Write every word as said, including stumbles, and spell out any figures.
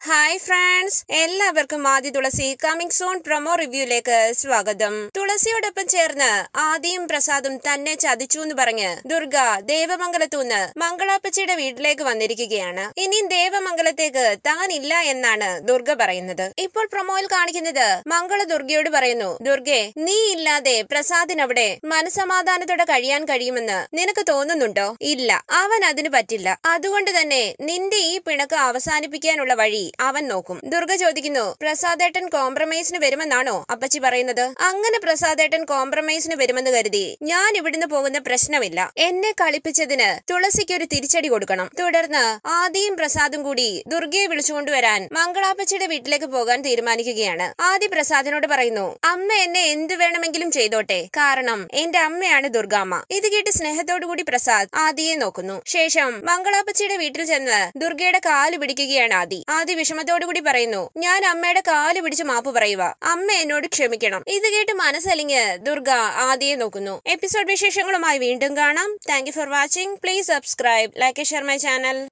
Hi friends, എല്ലാവർക്കും Adi Thulasi coming soon promo റിവ്യൂയിലേക്ക് സ്വാഗതം. തുളസിയോടൊപ്പം ചേർന്ന് ആദിയും പ്രസാദും തന്നെ ചതിച്ചു എന്ന് പറഞ്ഞ് ദുർഗ ദേവമംഗലത്തൂന്ന് മംഗളാപ്പച്ചിയുടെ വീട്ടിലേക്ക് വന്നിരിക്കുകയാണ്. ഇനിയും ദേവമംഗലത്തേക്ക് താൻ ഇല്ല എന്നാണ് ദുർഗ പറയുന്നത്. ഇപ്പോൾ പ്രൊമോയിൽ കാണിക്കുന്നത് മംഗള ദുർഗയോട് പറയുന്നു, ദുർഗെ, നീ ഇല്ലാതെ പ്രസാദിനവിടെ മനസമാധാനത്തോടെ കഴിയാൻ കഴിയുമെന്ന് നിനക്ക് തോന്നുന്നുണ്ടോ? ഇല്ല, അവൻ അതിന് പറ്റില്ല. അതുകൊണ്ട് തന്നെ നിന്റെ ഈ പിണക്ക് അവസാനിപ്പിക്കാനുള്ള വഴി അവൻ നോക്കും. ദുർഗ ചോദിക്കുന്നു, പ്രസാദേട്ടൻ കോംപ്രമൈസിന് വരുമെന്നാണോ അപ്പച്ചി പറയുന്നത്? അങ്ങനെ പ്രസാദേട്ടൻ കോംപ്രമൈസിന് വരുമെന്ന് കരുതി ഞാൻ ഇവിടുന്ന് പോകുന്ന പ്രശ്നമില്ല. എന്നെ കളിപ്പിച്ചതിന് തുളസിക്ക് ഒരു തിരിച്ചടി കൊടുക്കണം. തുടർന്ന് ആദിയും പ്രസാദും കൂടി ദുർഗയെ വിളിച്ചുകൊണ്ടുവരാൻ മംഗളാപ്പച്ചിയുടെ വീട്ടിലേക്ക് പോകാൻ തീരുമാനിക്കുകയാണ്. ആദി പ്രസാദിനോട് പറയുന്നു, അമ്മ എന്നെ എന്തു വേണമെങ്കിലും ചെയ്തോട്ടെ, കാരണം എന്റെ അമ്മയാണ് ദുർഗാമ്മ. ഇത് കേട്ട് സ്നേഹത്തോടു കൂടി പ്രസാദ് ആദിയെ നോക്കുന്നു. ശേഷം മംഗളാപ്പച്ചിയുടെ വീട്ടിൽ ചെന്ന് ദുർഗയുടെ കാല് പിടിക്കുകയാണ് ആദി. ആദി വിഷമത്തോടുകൂടി പറയുന്നു, ഞാൻ അമ്മയുടെ കാല് പിടിച്ച് മാപ്പ് പറയുക, അമ്മ എന്നോട് ക്ഷമിക്കണം. ഇത് കേട്ട് മനസ്സലിഞ്ഞ് ദുർഗ ആദിയെ നോക്കുന്നു. എപ്പിസോഡ് വിശേഷങ്ങളുമായി വീണ്ടും കാണാം. Thank you for watching. Please subscribe, like, share my channel.